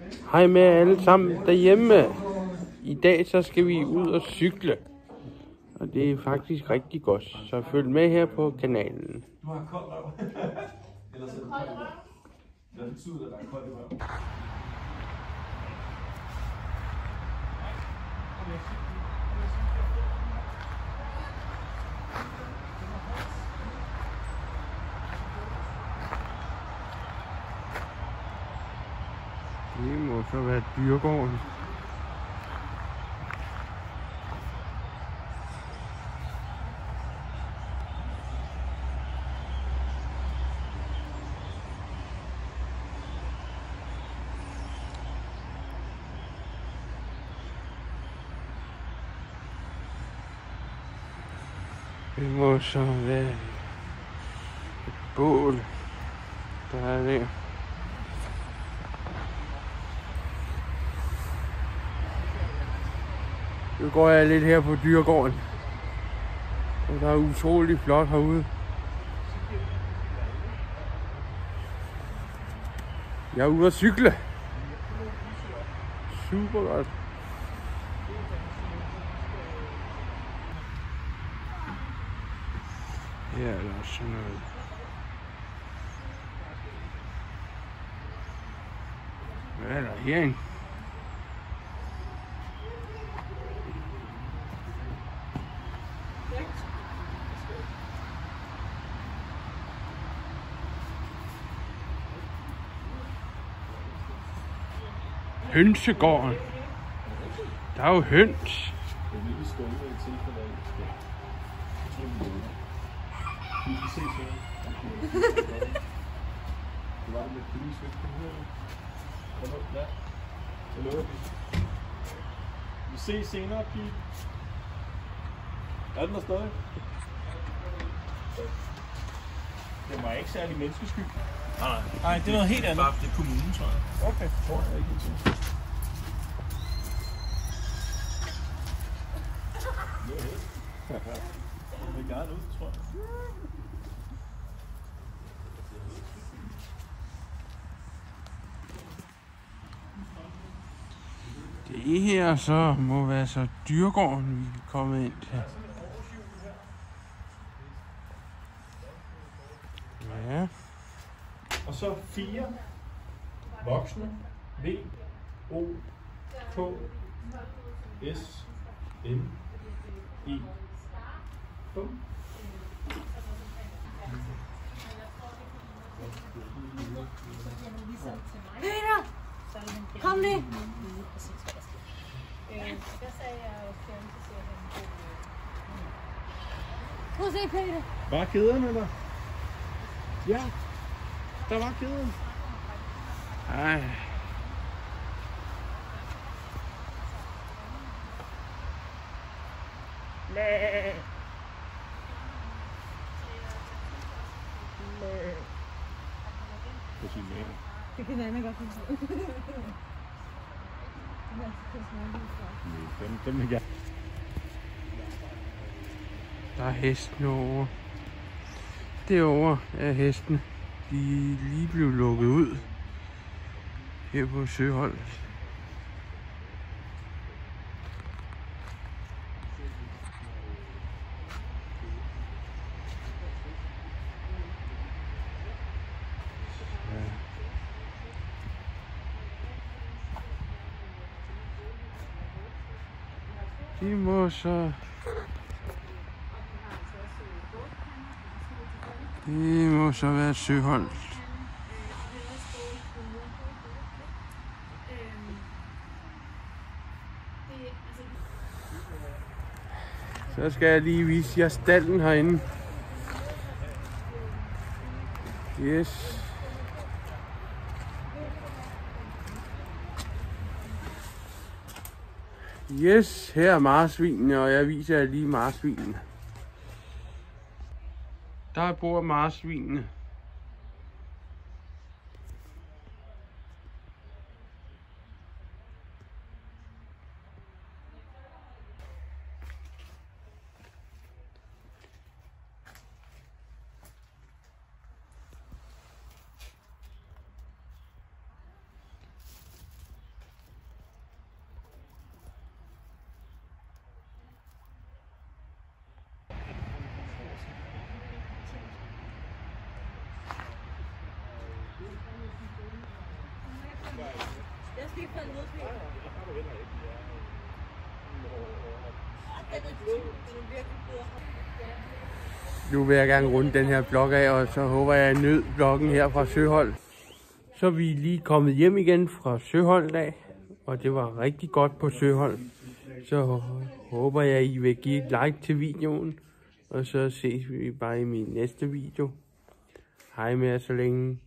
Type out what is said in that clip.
Hej med alle sammen derhjemme. I dag så skal vi ud og cykle. Og det er faktisk rigtig godt. Så følg med her på kanalen. Du har kold røv. Ellers er det kold røv. Hvad betyder det, at der er kold røv? Det må så være Dyregården. Det må så være et bål, der er der. Nu går jeg lidt her på Dyregården. Og der er utroligt flot herude. Jeg er ude at cykle. Super godt. Her er der også sådan noget. Hvad er der herinde? Hønsegården. Der er jo høns. Det er virkelig stående i tilfælde af, vi kan se sådan. Det var det med politisk vægt. Ja, så lukker vi. Vi ses senere, pige. Er den der stadig? Det var ikke særlig menneskesky. Nej, det er noget helt andet. Det er kommunen, tror jeg. Okay, tror jeg ikke. Det er gerne ud, tror jeg. Det her så må være så Dyregården, vi er kommet ind til. Ja. Og så 4 voksne. V, O, K, S, M, I. Bum. Peter! Kom lige! Prøv at se, Peter! Var kæderne der? Ja, der var kæden. Ej. Det kan Anna godt lide. Dem vil jeg. Der er hestene over. Derovre er hestene. De er lige blevet lukket ud. Her på Søholt. De må så... Det må så være Søholt. Så skal jeg lige vise jer stalden herinde. Yes. Yes, her er marsvinene, og jeg viser jer lige marsvinene. Der bor marsvinene. skal ikke falde ned, Peter. Nu vil jeg gerne runde den her vlog af, og så håber jeg, at I nød vloggen her fra Søholt. Så er vi lige kommet hjem igen fra Søholt af, og det var rigtig godt på Søholt. Så håber jeg, at I vil give et like til videoen, og så ses vi bare i min næste video. Hej med jer så længe.